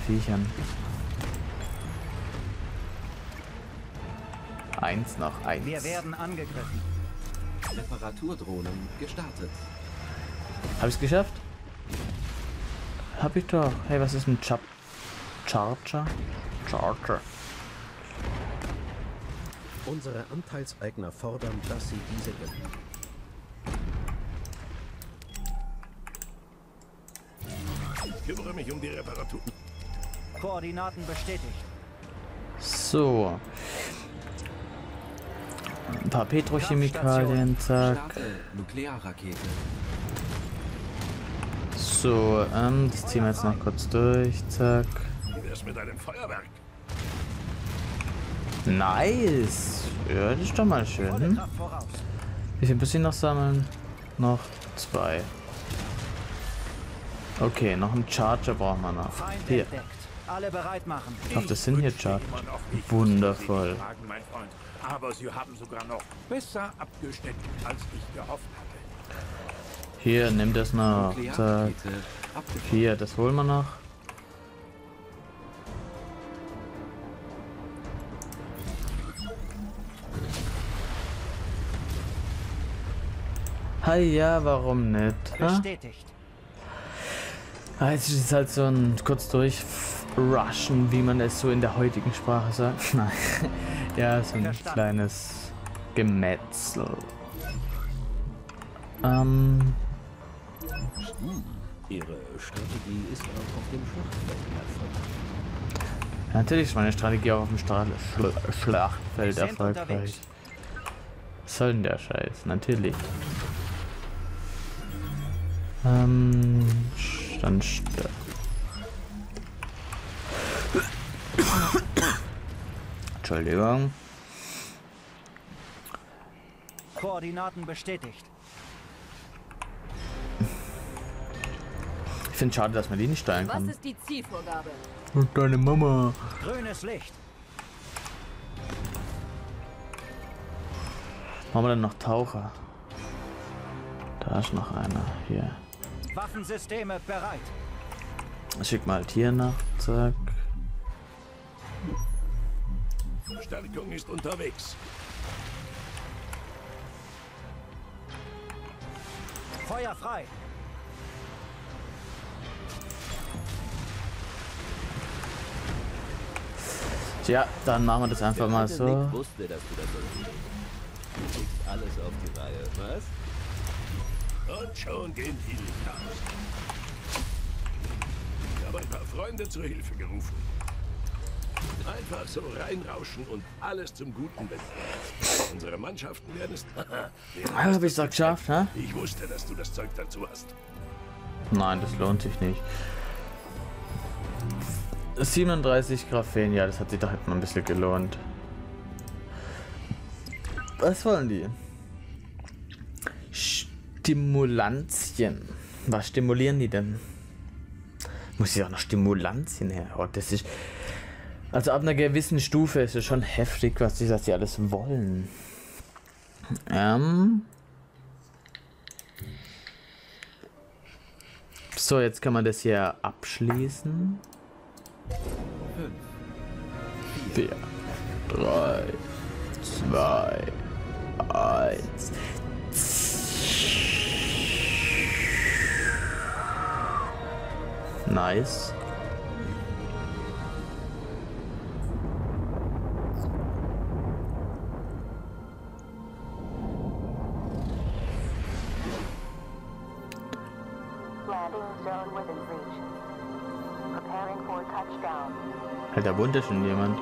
Viechern. Eins noch, eins. Wir werden angegriffen. Reparaturdrohnen gestartet. Hab ich's geschafft? Hab ich doch. Hey, was ist ein Charger? Charger. Unsere Anteilseigner fordern, dass sie diese gewinnen. Ich kümmere mich um die Reparatur. Koordinaten bestätigt. So. Ein paar Petrochemikalien, zack. Starte Nuklearrakete. So, das ziehen wir jetzt noch kurz durch, zack. Wie wär's mit einem Feuerwerk? Nice! Ja, das ist doch mal schön. Volle Hm? Kraft voraus. Wie viel müssen wir noch sammeln? Noch 2. Okay, noch einen Charger brauchen wir noch. Feind Hier. entdeckt. Alle bereit machen. Ich hoffe, das sind hier Charger. Immer noch nicht, Wundervoll. was Sie tragen, mein Freund. Aber Sie haben sogar noch besser abgeschnitten, als ich gehofft hatte. Hier, nimm das noch. Zack. Nuklearrakete abgefeuert. Hier, das holen wir noch. Hi, ja, warum nicht? Ha? Bestätigt. Jetzt ist es halt so ein kurz durchrushen, wie man es so in der heutigen Sprache sagt. Nein. Ja, so ein Verstanden. kleines Gemetzel. Ihre Strategie ist auch auf dem Schlachtfeld erfolgreich. Ja, natürlich ist meine Strategie auch auf dem Schlachtfeld Wir sind erfolgreich. unterwegs. Was soll denn der Scheiß? Natürlich. Dann Entschuldigung. Koordinaten bestätigt. Ich finde schade, dass man die nicht steuern Was kann. ist die Zielvorgabe? Und deine Mama. Grünes Licht. Machen wir dann noch Taucher. Da ist noch einer. Hier. Waffensysteme bereit. Schick mal halt hier nach. Zack. Verstärkung ist unterwegs. Feuer frei. Tja, dann machen wir das einfach mal so. Ich wusste, dass du das so Du kriegst alles auf die Reihe, was? Und schon gehen die Lichter aus. Ich habe ein paar Freunde zur Hilfe gerufen. Einfach so reinrauschen und alles zum Guten wenden. Unsere Mannschaften werden es... Hab ich's doch geschafft, hä? Ich wusste, dass du das Zeug dazu hast. Nein, das lohnt sich nicht. 37 Graphen, ja, das hat sich doch halt mal ein bisschen gelohnt. Was wollen die? Stimulantien. Was stimulieren die denn? Muss ich auch noch Stimulantien her? Oh, das ist... Also ab einer gewissen Stufe ist es schon heftig, was die alles wollen. So, jetzt kann man das hier abschließen. 4, 3, 2, 1. Nice. Landing zone within reach. Preparing for touchdown. Alter, wohnt da schon jemand?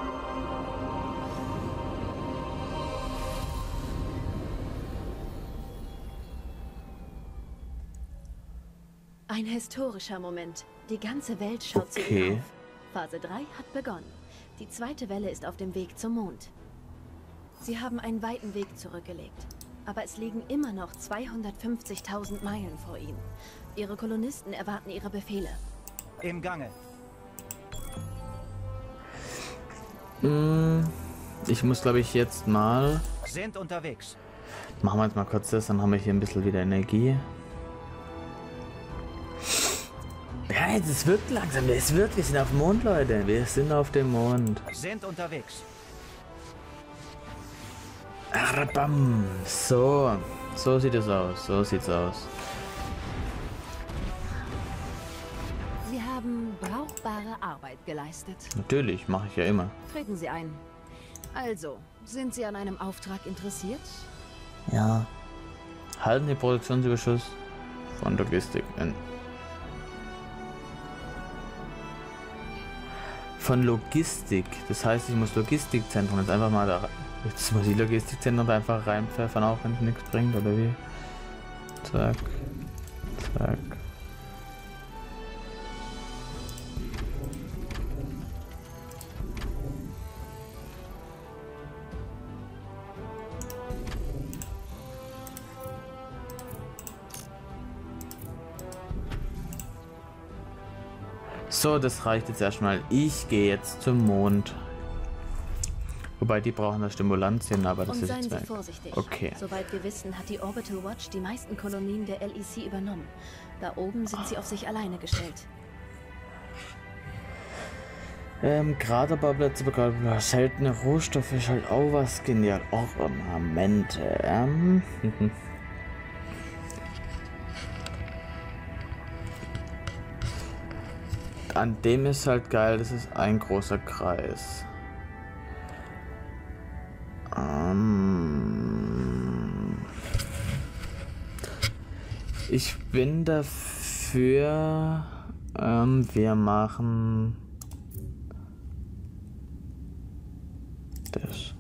Ein historischer Moment. Die ganze Welt schaut zu Okay. ihm auf. Phase 3 hat begonnen. Die zweite Welle ist auf dem Weg zum Mond. Sie haben einen weiten Weg zurückgelegt. Aber es liegen immer noch 250.000 Meilen vor ihnen. Ihre Kolonisten erwarten ihre Befehle. Im Gange. Ich muss, glaube ich, jetzt mal... Sind unterwegs. Machen wir jetzt mal kurz das, dann haben wir hier ein bisschen wieder Energie. Ja, Nein, es wird langsam. Wir sind auf dem Mond, Leute. Wir sind auf dem Mond. Sind unterwegs. Bam. So sieht es aus. So sieht's aus. Sie haben brauchbare Arbeit geleistet. Natürlich, mache ich ja immer. Treten Sie ein. Also, sind Sie an einem Auftrag interessiert? Ja. Halten den Produktionsüberschuss von Logistik in. Von Logistik. Das heißt, ich muss Logistikzentren jetzt einfach mal da. Jetzt muss ich Logistikzentren einfach reinpfeffern, auch wenn es nichts bringt, oder wie? Zack. Zack. So, das reicht jetzt erstmal. Ich gehe jetzt zum Mond. Wobei die brauchen das Stimulantien, aber das Und ist seien jetzt Sie weg. vorsichtig. Okay. Soweit wir wissen, hat die Orbital Watch die meisten Kolonien der LEC übernommen. Da oben sind sie auf sich alleine gestellt. Kraterbaublöcke bekommen, seltene Rohstoffe ist halt auch was genial. Ornamente. An dem ist halt geil, das ist ein großer Kreis. Ich bin dafür, wir machen das.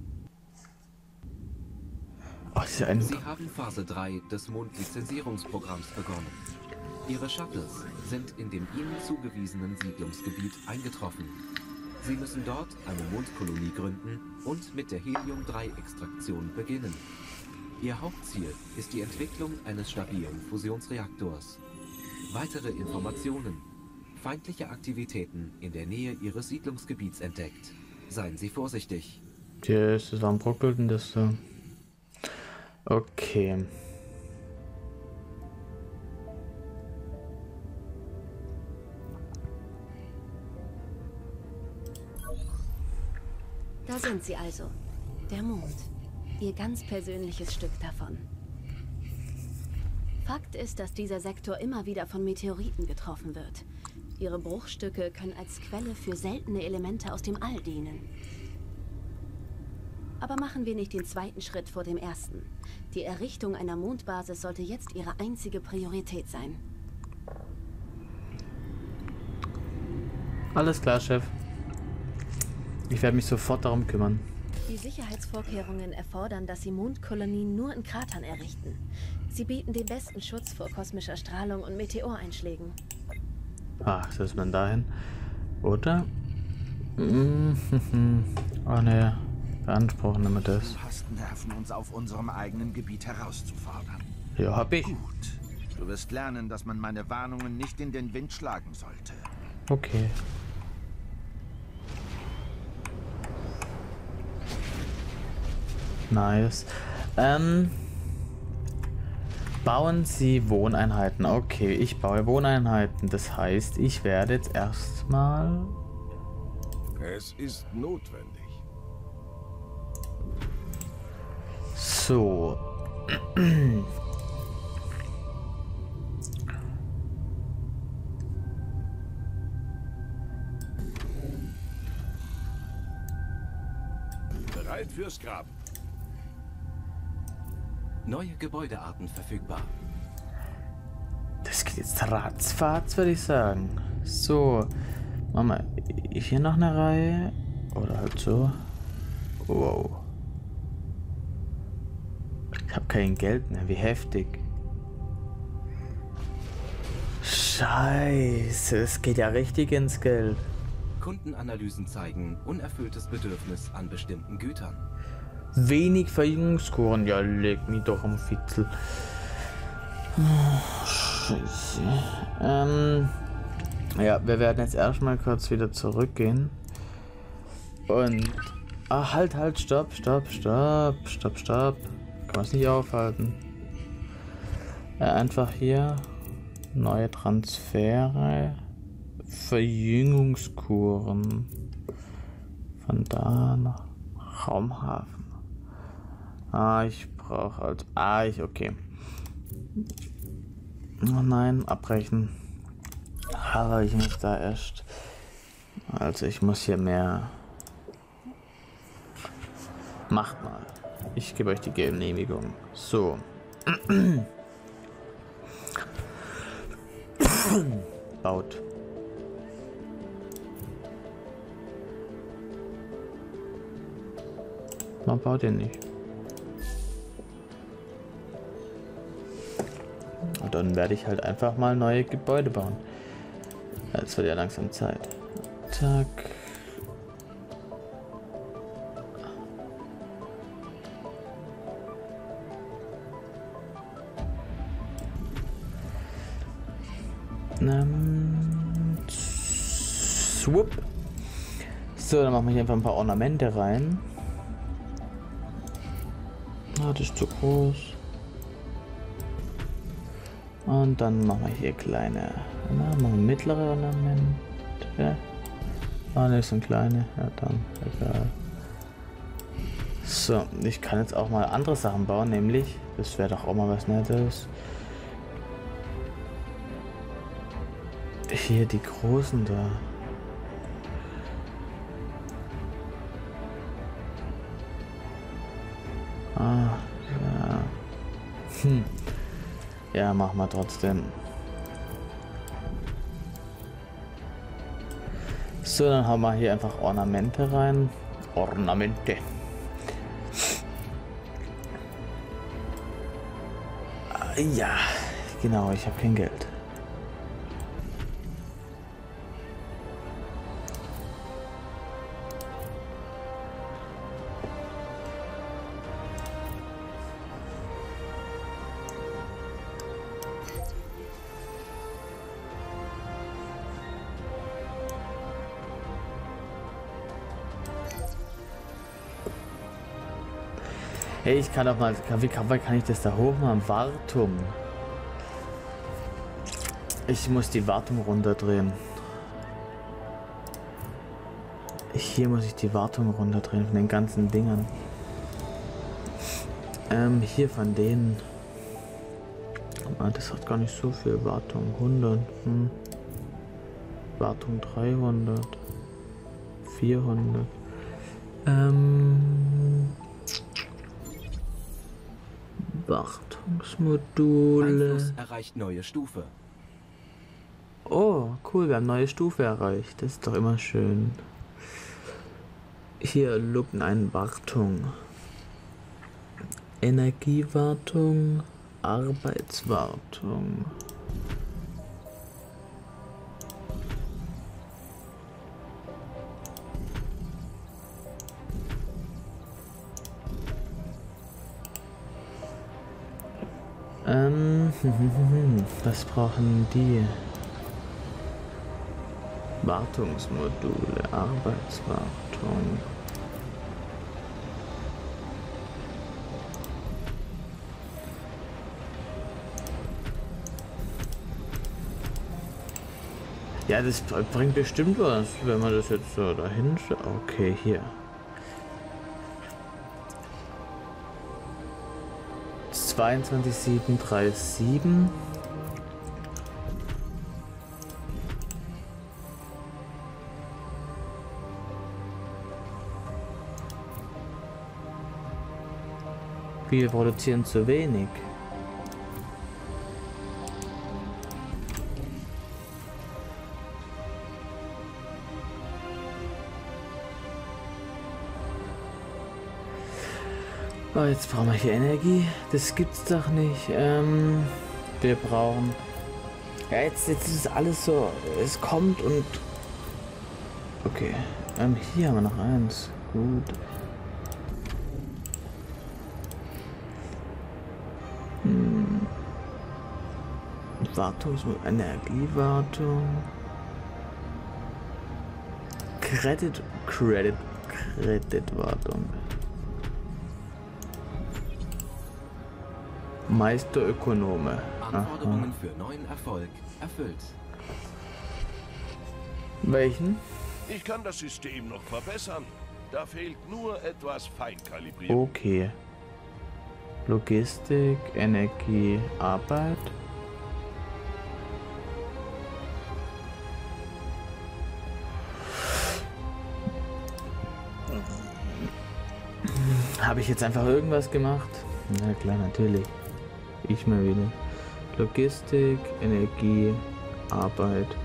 Oh, Sie haben Phase 3 des Mondlizenzierungsprogramms begonnen. Ihre Shuttles sind in dem ihnen zugewiesenen Siedlungsgebiet eingetroffen. Sie müssen dort eine Mondkolonie gründen und mit der Helium-3-Extraktion beginnen. Ihr Hauptziel ist die Entwicklung eines stabilen Fusionsreaktors. Weitere Informationen: feindliche Aktivitäten in der Nähe Ihres Siedlungsgebiets entdeckt. Seien Sie vorsichtig. Yes, warum brockelt denn das so? Okay. Da sind sie also. Der Mond. Ihr ganz persönliches Stück davon. Fakt ist, dass dieser Sektor immer wieder von Meteoriten getroffen wird. Ihre Bruchstücke können als Quelle für seltene Elemente aus dem All dienen. Aber machen wir nicht den zweiten Schritt vor dem ersten. Die Errichtung einer Mondbasis sollte jetzt ihre einzige Priorität sein. Alles klar, Chef. Ich werde mich sofort darum kümmern. Die Sicherheitsvorkehrungen erfordern, dass sie Mondkolonien nur in Kratern errichten. Sie bieten den besten Schutz vor kosmischer Strahlung und Meteoreinschlägen. Ach, so ist man dahin. Oder? Oh ne, beanspruchen wir das. Du hast Nerven, uns auf unserem eigenen Gebiet herauszufordern. Ja, hab ich. Gut. Du wirst lernen, dass man meine Warnungen nicht in den Wind schlagen sollte. Okay. Nice. Bauen Sie Wohneinheiten. Okay, ich baue Wohneinheiten. Das heißt, ich werde jetzt erstmal... Es ist notwendig. So. Bereit fürs Graben. Neue Gebäudearten verfügbar. Das geht jetzt ratzfatz, würde ich sagen. So. Machen wir hier noch eine Reihe. Oder halt so. Wow. Ich habe kein Geld mehr. Wie heftig. Scheiße. Es geht ja richtig ins Geld. Kundenanalysen zeigen unerfülltes Bedürfnis an bestimmten Gütern. Wenig Verjüngungskuren. Ja, leg mich doch am Fitzel. Scheiße. Ja, wir werden jetzt erstmal kurz wieder zurückgehen. Und... Ah, halt, stopp. Kann man es nicht aufhalten. Einfach hier. Neue Transfere. Verjüngungskuren. Von da nach Raumhafen. Ich brauche halt... okay. Oh nein, abbrechen. Aber ich muss da erst... Also ich muss hier mehr... Macht mal. Ich gebe euch die Genehmigung. So. Baut. Man baut den nicht. Und dann werde ich halt einfach mal neue Gebäude bauen. Jetzt wird ja langsam Zeit. Zack. Swoop. So, dann machen wir hier einfach ein paar Ornamente rein. Das ist zu groß. Und dann machen wir hier kleine, machen wir mittlere Ornamente. Das sind kleine, ja dann, egal. So, ich kann jetzt auch mal andere Sachen bauen, nämlich, das wäre doch auch mal was Nettes. Hier die großen da. Ja. Ja, mach mal trotzdem. So, dann haben wir hier einfach Ornamente rein. Ornamente. Ja, genau, ich habe kein Geld. Hey, ich kann doch mal, wie kann ich das da hoch machen? Wartung. Ich muss die Wartung runterdrehen. Hier muss ich die Wartung runterdrehen von den ganzen Dingern. Hier von denen. Das hat gar nicht so viel Wartung. 100. Wartung 300. 400. Wartungsmodule. Einfluss erreicht neue Stufe. Oh, cool, wir haben neue Stufe erreicht. Das ist doch immer schön. Hier Lupen ein Wartung. Energiewartung, Arbeitswartung. Was brauchen die? Wartungsmodule, Arbeitswartung. Ja, das bringt bestimmt was, wenn man das jetzt so dahin schaut. Okay, hier. 22,737. Wir produzieren zu wenig. Oh, jetzt brauchen wir hier Energie. Das gibt's doch nicht. Wir brauchen... Ja, jetzt ist alles so... Es kommt und... Okay. Hier haben wir noch eins. Gut. Energiewartung. Kreditwartung. Meisterökonome. Anforderungen für neuen Erfolg erfüllt. Welchen? Ich kann das System noch verbessern. Da fehlt nur etwas Feinkalibrierung. Okay. Logistik, Energie, Arbeit. Habe ich jetzt einfach irgendwas gemacht? Na klar, natürlich. Ich mal wieder. Logistik, Energie, Arbeit.